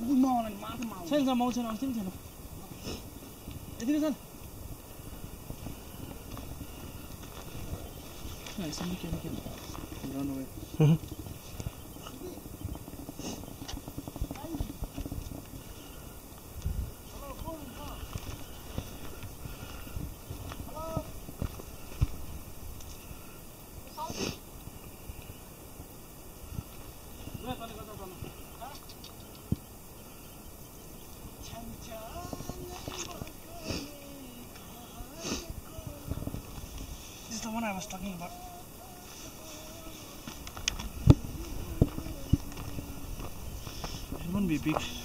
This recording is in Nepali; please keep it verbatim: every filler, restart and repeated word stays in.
छैन छ माउ छैन अस्ति पनि छैन यति नै छ यसमा के के गर्नु भयो This is the one I was talking about. It won't be big.